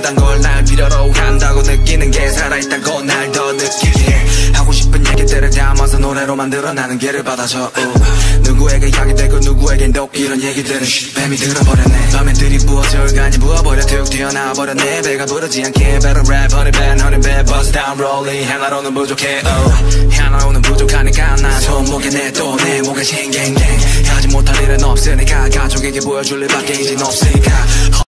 그딴 걸 날 필요로 한다고 느끼는 게 살아있다고 날 더 느끼게 해. 하고 싶은 얘기들을 담아서 노래로 만들어 나는 길을 받아줘. 누구에게 약이 되고 누구에겐 독 이런 얘기들은 뱀이 들어버렸네. 밤에 들이부어져 간이 부어버려 툭 튀어나와버렸네. 배가 부르지 않게 better rap honey bad honey bad bust down rolling. 하나로는 부족해 하나로는 부족하니까 나 손목에 내 또 내 목에 싱갱갱 하지 못할 일은 없으니까 가족에게 보여줄 일밖에 이젠 없으니까